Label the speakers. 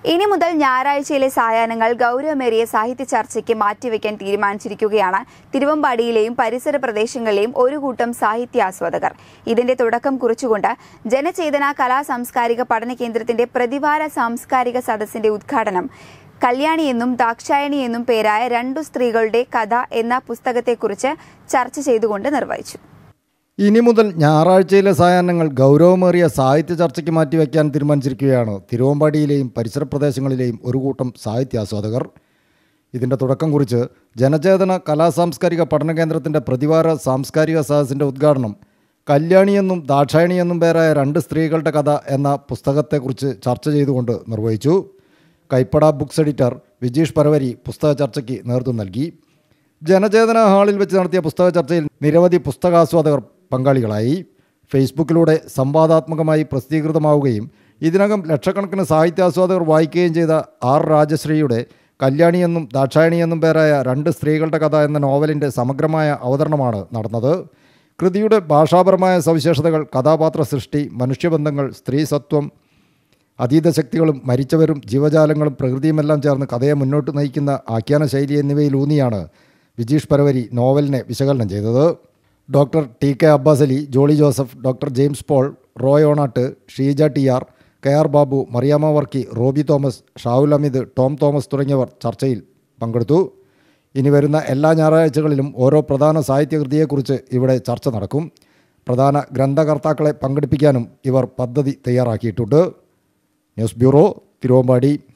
Speaker 1: ഇനി മുതൽ ഞായറാഴ്ചയിലെ സായാഹ്നങ്ങൾ ഗൗരവമേറിയ സാഹിത്യ ചർച്ചയ്ക്ക് മാറ്റിവെക്കാൻ തീരുമാനിച്ചിരിക്കുകയാണ് തിരുവമ്പാടിയിലെയും പരിസര പ്രദേശങ്ങളിലെയും ഒരു കൂട്ടം സാഹിത്യാസ്വാദകർ. ഇതിന്റെ തുടക്കം കുറിച്ചുകൊണ്ട് ജനചേതന കലാ സാംസ്കാരിക പഠന കേന്ദ്രത്തിന്റെ പ്രതിവാര സാംസ്കാരിക സദസ്സിന്റെ ഉദ്ഘാടനം കല്യാണിയെന്നും ദാക്ഷായണിയെന്നും പേരായ രണ്ടു സ്ത്രീകളുടെ കഥ എന്ന പുസ്തകത്തെക്കുറിച്ച് ചർച്ച ചെയ്തുകൊണ്ട് നിർവഹിച്ചു.
Speaker 2: ഇനി മുതൽ ഞായറാഴ്ചയിലെ സായാഹ്നങ്ങൾ ഗൗരവമേറിയ സാഹിത്യ ചർച്ചയ്ക്ക് മാറ്റിവെക്കാൻ തീരുമാനിച്ചിരിക്കുകയാണ് തിരുവമ്പാടിയിലെയും പരിസര പ്രദേശങ്ങളിലെയും ഒരു കൂട്ടം സാഹിത്യാസ്വാദകർ. ഇതിൻ്റെ തുടക്കം കുറിച്ച് ജനചേതന കലാ സാംസ്കാരിക പഠന കേന്ദ്രത്തിൻ്റെ പ്രതിവാര സാംസ്കാരിക സദസ്സിൻ്റെ ഉദ്ഘാടനം കല്യാണിയെന്നും ദാക്ഷായണിയെന്നും പേരായ രണ്ട് സ്ത്രീകളുടെ കഥ എന്ന പുസ്തകത്തെക്കുറിച്ച് ചർച്ച ചെയ്തുകൊണ്ട് നിർവഹിച്ചു. കൈപ്പട ബുക്സ് എഡിറ്റർ വിജീഷ് പരവരി പുസ്തക ചർച്ചയ്ക്ക് നേതൃത്വം നൽകി. ജനചേതന ഹാളിൽ വെച്ച് നടത്തിയ പുസ്തക ചർച്ചയിൽ നിരവധി പുസ്തകാസ്വാദകർ പങ്കാളികളായി. ഫേസ്ബുക്കിലൂടെ സംവാദാത്മകമായി പ്രസിദ്ധീകൃതമാവുകയും ഇതിനകം ലക്ഷക്കണക്കിന് സാഹിത്യാസ്വാദകർ വായിക്കുകയും ചെയ്ത ആർ രാജശ്രീയുടെ കല്യാണിയെന്നും ദാക്ഷായണിയെന്നും പേരായ രണ്ട് സ്ത്രീകളുടെ കഥ എന്ന നോവലിൻ്റെ സമഗ്രമായ അവതരണമാണ് നടന്നത്. കൃതിയുടെ ഭാഷാപരമായ സവിശേഷതകൾ, കഥാപാത്ര സൃഷ്ടി, മനുഷ്യബന്ധങ്ങൾ, സ്ത്രീസത്വം, അതീതശക്തികളും മരിച്ചവരും ജീവജാലങ്ങളും പ്രകൃതിയുമെല്ലാം ചേർന്ന് കഥയെ മുന്നോട്ട് നയിക്കുന്ന ആഖ്യാന ശൈലി എന്നിവയിലൂന്നിയാണ് വിജീഷ് പരവരി നോവലിനെ വിശകലനം ചെയ്തത്. Doctor T K. Abbas Ali, Jolly Joseph, doctor James Paul, Roy Onattu, Sheeja T R., K R. Babu, Mariyamma Varkey, Roby Thomas, Shavul Amith, Tom Thomas തുടങ്ങിയവർ ചർച്ചയിൽ പങ്കെടുത്തു. ഇനി വരുന്ന എല്ലാ ഞായറാഴ്ചകളിലും ഓരോ പ്രധാന സാഹിത്യകൃതിയെക്കുറിച്ച് ഇവിടെ ചർച്ച നടക്കും. പ്രധാന ഗ്രന്ഥകർത്താക്കളെ പങ്കെടുപ്പിക്കാനും ഇവർ പദ്ധതി തയ്യാറാക്കിയിട്ടുണ്ട്. News bureau, Thiruvambady.